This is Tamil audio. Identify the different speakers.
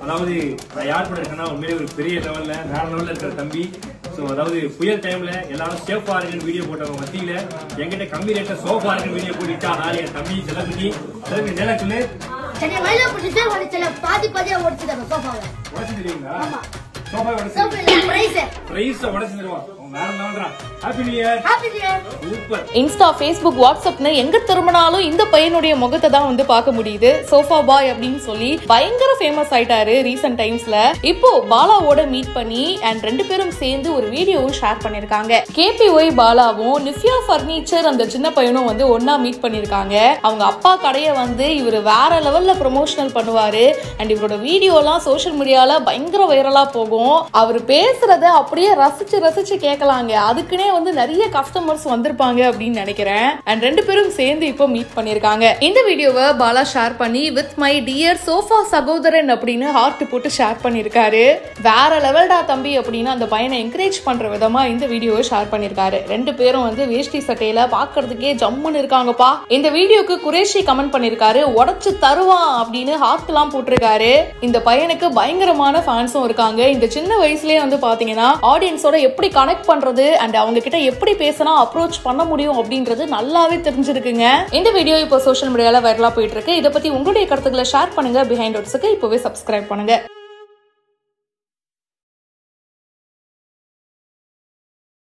Speaker 1: அதாவது நான் யார் கூட இருக்கேன்னா உண்மையிலே ஒரு பெரிய லெவல்ல வேற லெவல்ல இருக்கிற தம்பி. ஸோ அதாவது புயல் டைம்ல எல்லாரும் சேஃபா இருக்குன்னு வீடியோ போட்டவங்க மத்தியில என்கிட்ட கம்மி ரேட்ல சோஃபா இருக்குன்னு வீடியோ போட்டுட்டா நான் என் தம்பி செலவுக்கு நேரா சொல்லு.
Speaker 2: சரி வயல புடிச்சே வலிச்சல பாதி பாதியா ஓடிச்சுட்டாங்க சோஃபாவை.
Speaker 1: உடைச்சு தெரியுங்களா? சோஃபா உடைச்சு. பிரைஸ் உடைச்சு தருவா. வேற லெவல்ரா. Happy new year. Happy new year. Super.
Speaker 3: Insta, Facebook, வாட்ஸ்அப்னு எங்க திரும்பினாலும் இந்த பையனுடைய முகத்தை தான் வந்து பார்க்க முடியுது. சோஃபா பாய் அப்படின்னு சொல்லி பயங்கர ஃபேமஸ் ஆயிட்டாரு ரீசன்ட் டைம்ஸ்ல. இப்போ பாலாவோட மீட் பண்ணி அண்ட் 2 பேரும் சேர்ந்து ஒரு வீடியோவும் ஷேர் பண்ணிருக்காங்க. KPY பாலாவும் நிஃபியா ஃபர்னிச்சர் அந்த சின்ன பையனும் வந்து ஒன்னா மீட் பண்ணிருக்காங்க. அவங்க அப்பா கடையை வந்து இவர் வேற லெவல்ல ப்ரொமோஷனல் பண்ணுவாரு. அண்ட் இவரோட வீடியோலாம் சோஷியல் மீடியால பயங்கர வைரலா போகும். அவர் பேசுறத அப்படியே ரசிச்சு ரசிச்சு கேட்கலாங்க. அதுக்குனே வந்து நிறைய கஸ்டமர்ஸ் வந்திருப்பாங்க அப்படின்னு நினைக்கிறேன். அண்ட் 2 பேரும் சேர்ந்து இப்போ மீட் பண்ணிருக்காங்க. இந்த வீடியோவை பாலா ஷேர் பண்ணி வித் மை டியர் சோஃபா சகோதரன் அப்படின்னு ஹார்ட் போட்டு ஷேர் பண்ணிருக்காரு. வேற லெவல்டா தம்பி அப்படின்னு அந்த பையனை என்கரேஜ் பண்ற விதமா இந்த வீடியோவை ஷேர் பண்ணிருக்காரு. 2 பேரும் வந்து வேஷ்டி சட்டையில பாக்குறதுக்கே ஜம்முன்னு இருக்காங்கப்பா. இந்த வீடியோக்கு குரேஷி கமெண்ட் பண்ணிருக்காரு, உடைச்சு தருவான் அப்படின்னு ஹார்ட் எல்லாம் போட்டிருக்காரு. இந்த பையனுக்கு பயங்கரமான ஃபேன்ஸும் இருக்காங்க. இந்த சின்ன வயசுலயே வந்து பாத்தீங்கன்னா ஆடியன்ஸோட எப்படி கனெக்ட் பண்றது அண்ட் அவங்க கிட்ட எப்படி பேசினா அப்ரோச் பண்ண முடியும் அப்படின்றது நல்லாவே தெரிஞ்சிருக்குங்க. இந்த வீடியோ இப்போ சோஷியல் மீடியால வைரலா போயிட்டு இருக்கு. இதை பத்தி உங்களுடைய கருத்துக்களை ஷேர் பண்ணுங்க. பிஹைண்ட் ஒட்ஸ்க்கு இப்பவே சப்ஸ்கிரைப் பண்ணுங்க.